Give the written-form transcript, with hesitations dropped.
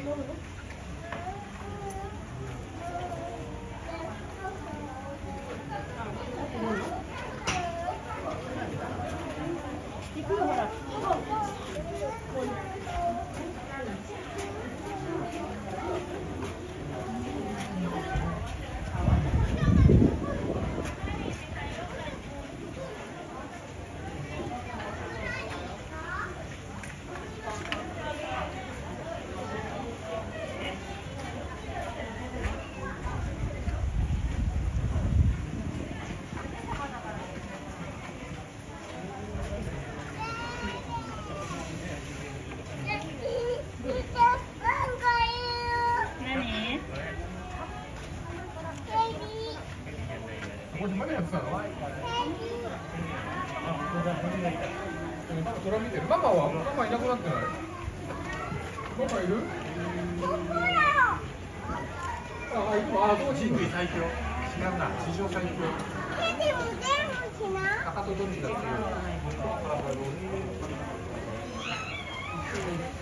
これまでやってたの？トラ見てる。ママいなくなってない？ママいる？人類最強。違うな。史上最強。赤とどっちだっていう。